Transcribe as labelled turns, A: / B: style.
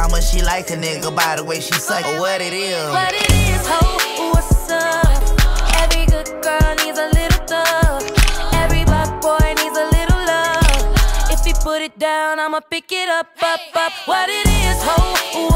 A: how much she like a nigga by the way she suck it. What it is.
B: What it is, ho, what's up? Every good girl needs a little thug. Every black boy needs a little love. If he put it down, I'ma pick it up, up, up. What it is, ho.